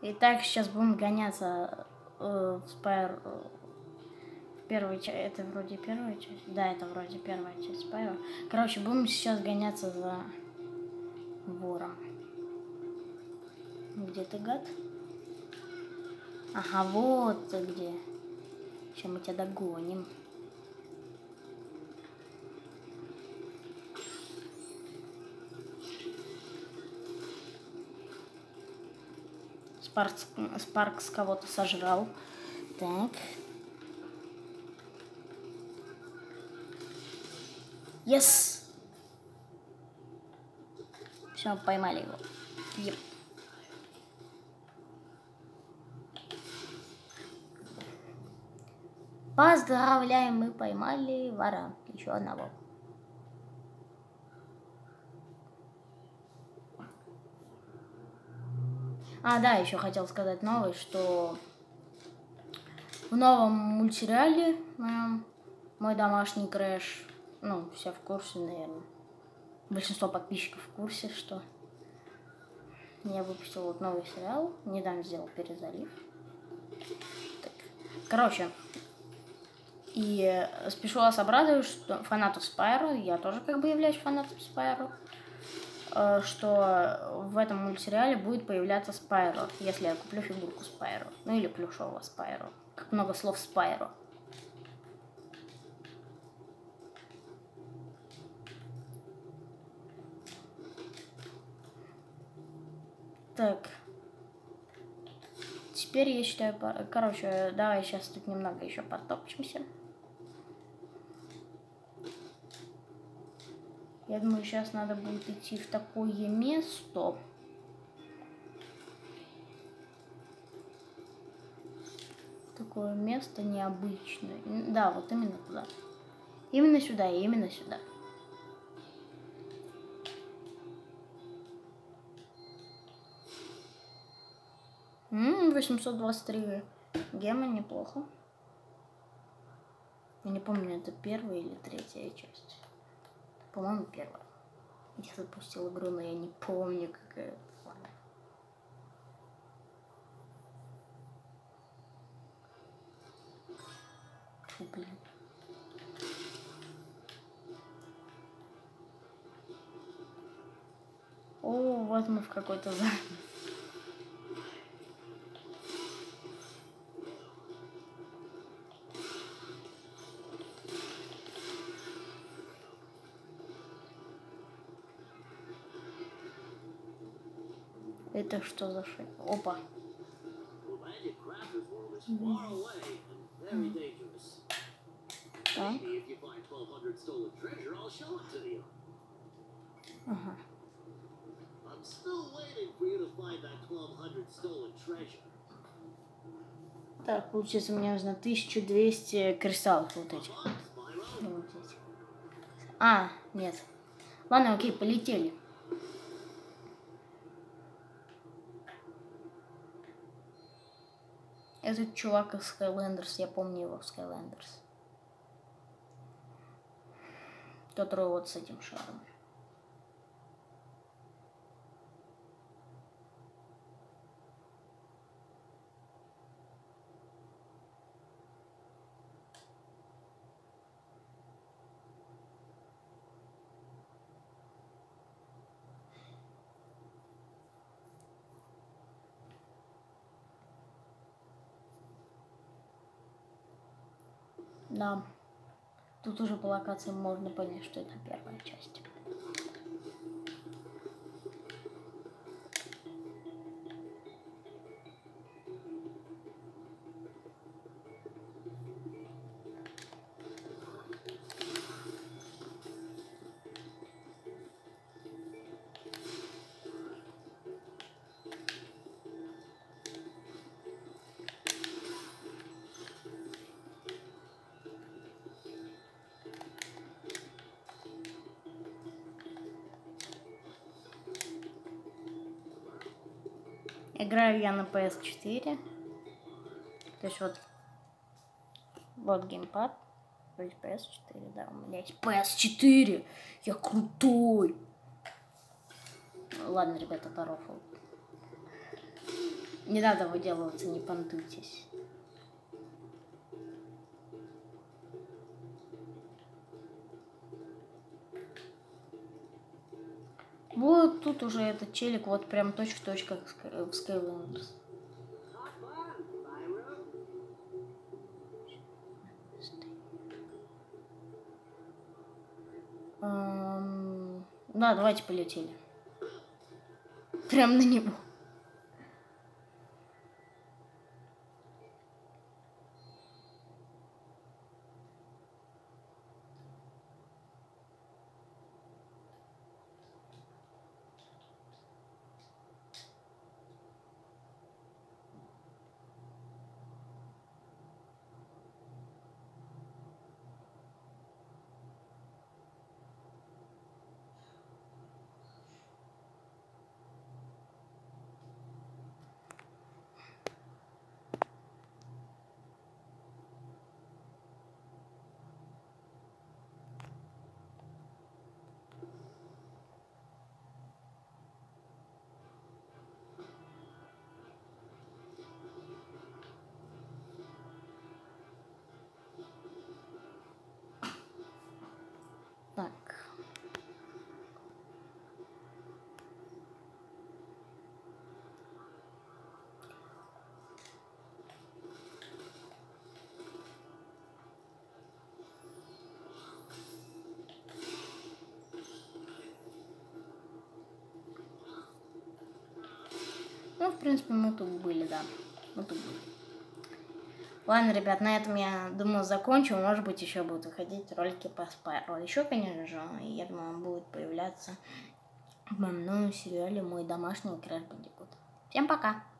Итак, сейчас будем гоняться в Спайро. Первая часть. Это вроде первая часть. Да, это вроде первая часть Спайро. Короче, будем сейчас гоняться за вором. Где ты, гад? Ага, вот ты где. Сейчас мы тебя догоним. Спаркс кого-то сожрал. Так. Yes! Все, поймали его. Yep. Поздравляем, мы поймали вора. Еще одного. А, да, еще хотел сказать новость, что в новом мультсериале «Мой домашний Крэш», ну, все в курсе, наверное, большинство подписчиков в курсе, что я выпустил вот новый сериал, недавно сделал перезалив. Так. Короче, и спешу вас обрадовать, что фанатов Спайро, я тоже как бы являюсь фанатом Спайро, что в этом мультсериале будет появляться Спайро, если я куплю фигурку Спайро, ну или плюшевого Спайро. Как много слов Спайро. Так. Теперь я считаю, короче, давай сейчас тут немного еще потопчемся. Я думаю, сейчас надо будет идти в такое место. Такое место необычное. Да, вот именно туда. Именно сюда, именно сюда. м 823 гема, неплохо. Я не помню, это первая или третья часть. По-моему, первая. Я запустил игру, но я не помню, какая это. Фу, блин. О, вот мы в какой-то зале. Это что за шея? Опа. Так. Ага. Так, получается, мне нужно 1200 кристаллов вот этих. А, нет. Ладно, окей, полетели. Этот чувак из Skylanders, я помню его в Skylanders. Который вот с этим шаром. Да. Тут уже по локации можно понять, что это первая часть. Играю я на PS4. То есть вот геймпад. То есть PS4, да, у меня есть PS4. Я крутой. Ладно, ребята, порофл. Не надо выделываться, не понтуйтесь. Вот тут уже этот челик вот прям точь-в-точь, как в Skylanders. Да, давайте полетели. Прям на него. Так. Ну, в принципе, мы тут были, да. Мы тут были. Ладно, ребят, на этом я, думаю, закончу. Может быть, еще будут выходить ролики по Спайро. Еще, конечно же, я думаю, он будет появляться в моем новом сериале «Мой домашний Crash Bandicoot». Всем пока!